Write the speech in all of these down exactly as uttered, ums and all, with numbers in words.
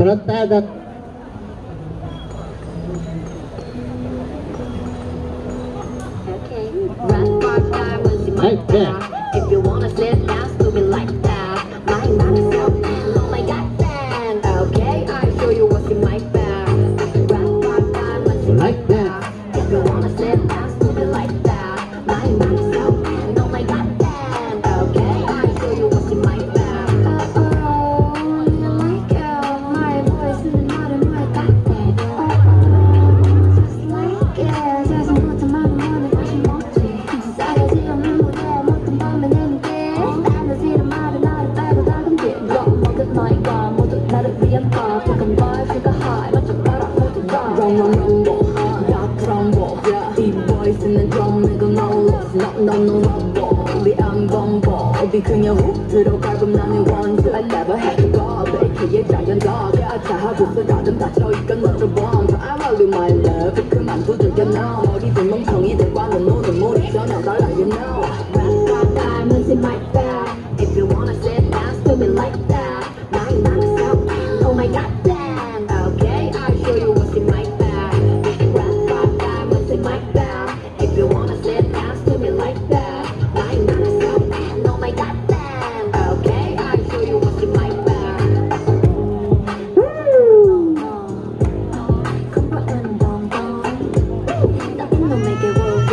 그렇다. Hey, yeah. If you wanna sit down, do it like that. My mind is so man, oh my god, man. Okay, I'll show you what's in my bag. Rock, rock, rock, what's in my bag. If you wanna sit down, do it like that. My mind is so man, oh my god, man. Okay, I'll show you what's in my bag. Uh oh, you like it? My voice is not in my bag. Uh oh, just like it. Just put the money on it, she wants it. 싸가지 없는 무대 못한 밤에 내게 에너지를 말해 나를 빼고 다른 길 먹은 너희가 모두 나를 위한 밥 조금 vibe가 high 맞춰봐라 모두 다 Wrong wrong wrong wrong rock rumble 이 voice는 drum이고 no loss no no no rumble 우리 안 bombo 어디 그냥 훅 들어갈고 나는 원수 I never had to go 베이키의 giant dog 자하고서 다듬 닫혀있건 너를 bomb I value my love 그만 두들겨 너 머리들 멍청이들과는 노는 몰이 전혀 달라 you know Rock rock diamonds in my bag If you wanna sit down to me like that My mind is so oh my god damn Okay I'll show you what's in my bag Rock rock diamonds in my bag If you wanna sit down to me like that My mind is so oh my god damn Okay I'll show you what's in my bag Nothing will make it work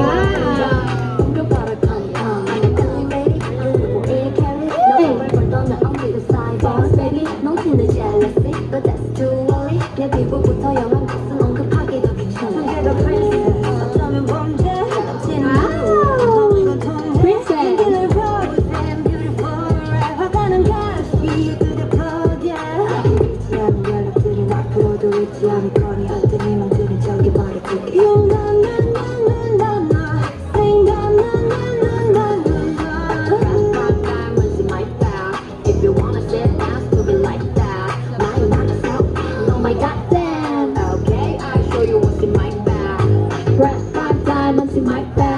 But that's too early 내 피부부터 영한 것은 언급하기도 귀찮아 상대가 princess 어쩌면 범죄 넘치는 마음은 princess 길을 걸으세요 beautiful forever 가는 가시 그대 포기야 잊지 않은 연락들은 앞으로도 잊지 않을 거니 어떤 희망들은 저기 버려둘게 용감 나나나나나 생각나나나나나 Rock rock diamonds in my bag If you wanna sit down to be like that Oh my god damn Okay, I'll show you what's in my bag Rock, rock, diamonds in my bag